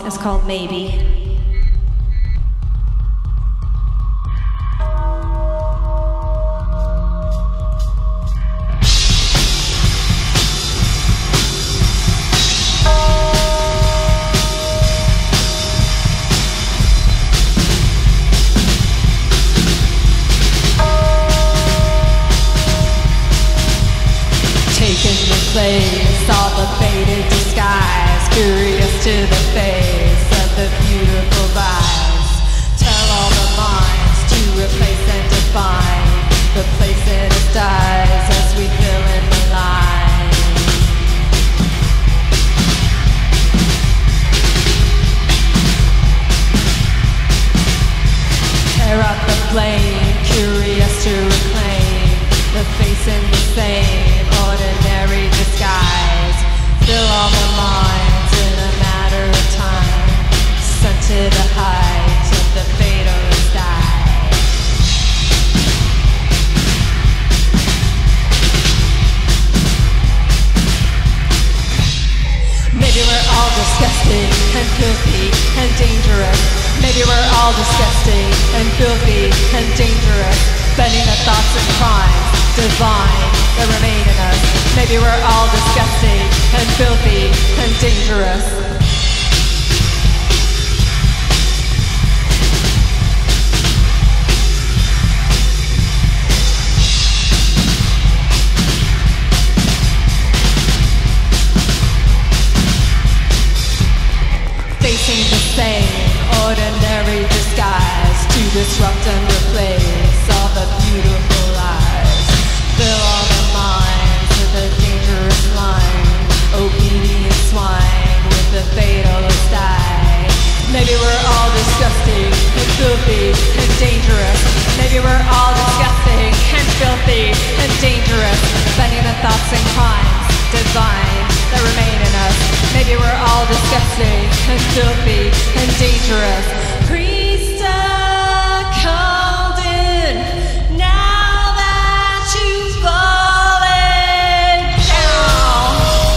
is called Maybe. Taking the place, all the faded disguise, curious to the face of the beautiful vibes. Tell all the minds to replace and define the place in its dies as we fill in the line. Tear out the flame, curious to reclaim the face in the same ordinary disguise. Fill all the minds in a matter of time, sent to the height of the fatal sky. Maybe we're all disgusting and filthy and dangerous. Maybe we're all disgusting and filthy and dangerous, bending the thoughts and crimes divine that remain in us. Maybe we're all disgusting and filthy and dangerous. Facing the same ordinary disguise to disrupt and replace all the beautiful lies. Fill all the minds with a dangerous line, obedient swine with the fatalist eye. Maybe we're all disgusting and filthy and dangerous. Maybe we're all disgusting and filthy and dangerous, bending the thoughts and crimes divine that remain in us. Maybe we're all disgusting and filthy and dangerous. Priest called in, now that you've fallen down.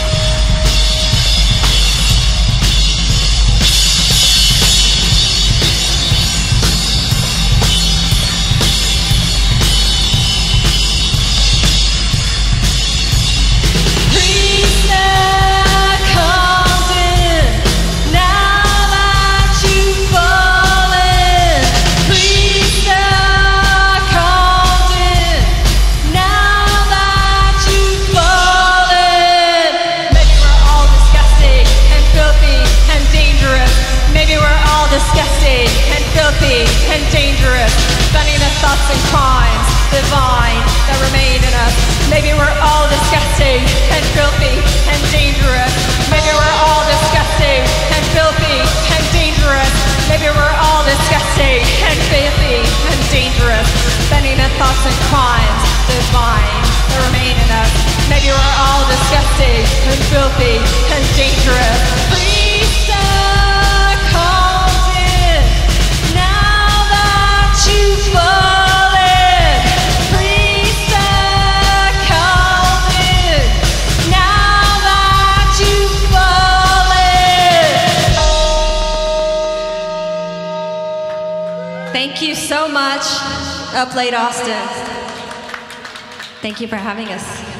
Priest called in, now that you've fallen. Priest called in, now that you've fallen. Maybe we're all disgusting and filthy and dangerous. Maybe we're all disgusting and filthy and dangerous, bending the thoughts and crimes divine that remain in us. Maybe we're all disgusting and filthy and dangerous. Maybe we're all disgusting and filthy and dangerous. Maybe we're all disgusting and filthy and dangerous, bending the thoughts and crimes divine that remain in us. Maybe we're all disgusting and filthy and dangerous. Priest called in, now that you've fallen. Priest called in, now that you've fallen. Thank you so much, Up Late Austin. Thank you for having us.